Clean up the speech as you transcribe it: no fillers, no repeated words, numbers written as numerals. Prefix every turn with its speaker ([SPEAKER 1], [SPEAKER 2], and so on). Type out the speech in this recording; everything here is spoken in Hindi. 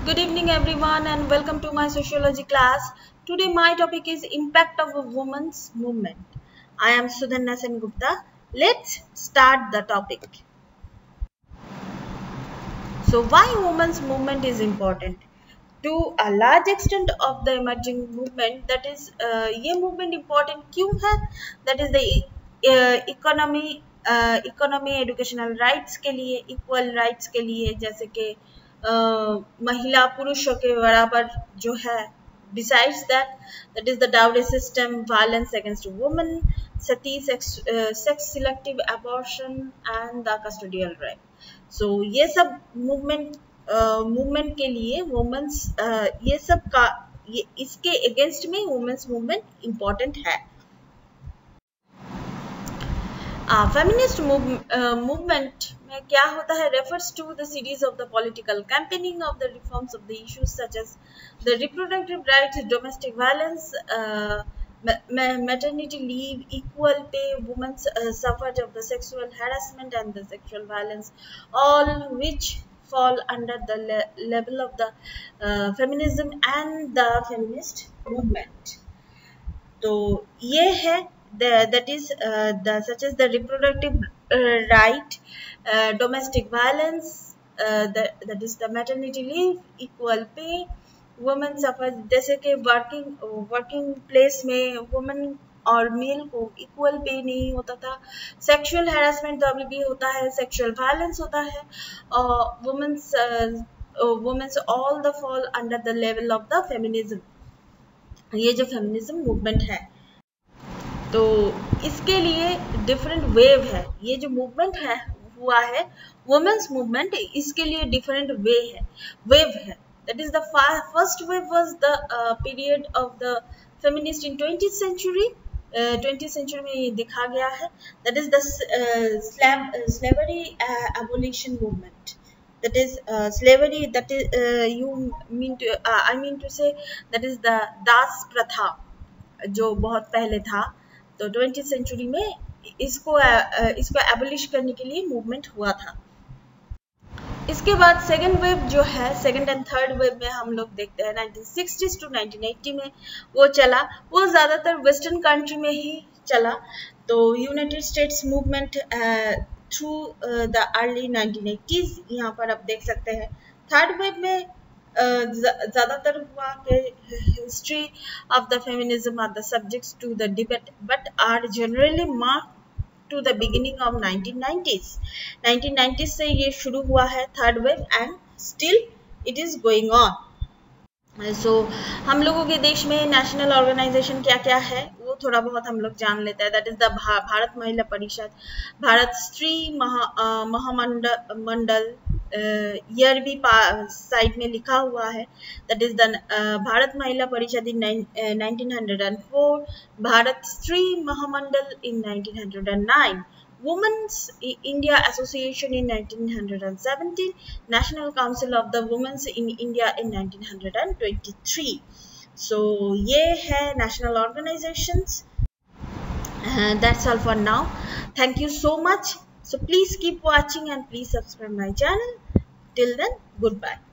[SPEAKER 1] Good evening everyone and welcome to my sociology class. Today my topic is impact of a women's movement. I am Sudhanna Sen Gupta. Let's start the topic. So why women's movement is important? To a large extent of the emerging movement, that is ये movement important क्यों है? That is the economy educational rights के लिए, इक्वल राइट्स के लिए, जैसे कि महिला पुरुषों के बराबर जो है. Besides that is the dowry system, violence against women, sati, sex selective abortion and the custodial right. So ये सब मूवमेंट के लिए वुमेन्स ये सब का इसके अगेंस्ट में वुमेन्स मूवमेंट इम्पोर्टेंट है. फेमिनिस्ट मूवमेंट में क्या होता है? Refers to the series of the political campaigning of the reforms of the issues such as the reproductive rights, domestic violence, maternity leave, equal pay, women's suffrage of the sexual harassment and the sexual violence, all which fall under the level of the feminism and the feminist movement. तो ये है that is such as the reproductive right, domestic violence, that is the maternity leave, equal pay, women suffer, जैसे कि वर्किंग प्लेस में वुमेन और मेल को इक्वल पे नहीं होता था. सेक्सुअल हैरेसमेंट तो अभी भी होता है, सेक्सुअल वायलेंस होता है, और women's all the fall under the level of the feminism. ये जो फेमिनिज्म मूवमेंट है, तो इसके लिए डिफरेंट वेव है. ये जो मूवमेंट है हुआ है वुमेन्स मूवमेंट, इसके लिए डिफरेंट वेव है. That is the first wave was the period of the feminist in 20th century. 20th century में ये दिखा गया है. That is the slavery abolition movement. That is slavery. That is I mean to say that is the दास प्रथा जो बहुत पहले था. तो 20th century में इसको abolish करने के लिए मूवमेंट हुआ था. इसके बाद सेकेंड वेव जो है, सेकेंड एंड थर्ड वेव में हम लोग देखते हैं 1960s to 1980 में वो चला. वो ज़्यादातर वेस्टर्न कंट्री में ही चला. तो United States movement through the early 1980s यहाँ पर आप देख सकते हैं. थर्ड वेव में ज़्यादातर हुआ कि history of the feminism are the subjects to the debate but are generally marked to the beginning of 1990s. 1990s से ये शुरू हुआ है third wave and still it is going on. So हम लोगों के देश में नेशनल ऑर्गेनाइजेशन क्या क्या है वो थोड़ा बहुत हम लोग जान लेते हैं. दैट इज द भारत महिला परिषद, भारत स्त्री महामंडल, ईयर भी साइड में लिखा हुआ है. दैट इज द भारत महिला परिषद इन 1904, भारत स्त्री महामंडल इन 1909, Women's India Association in 1917, National Council of the Women's in India in 1923. So ये है national organizations. That's all for now. Thank you so much. So please keep watching and please subscribe my channel. Till then, goodbye.